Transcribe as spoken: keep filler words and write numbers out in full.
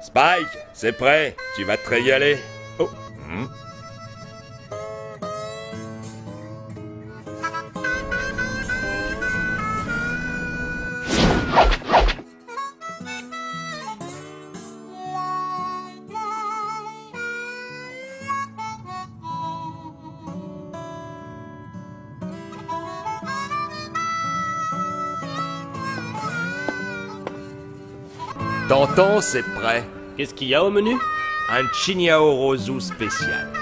Spike, c'est prêt. Tu vas te régaler. Oh. Hmm. Tonton, c'est prêt. Qu'est-ce qu'il y a au menu? Un Chignao Rosu spécial.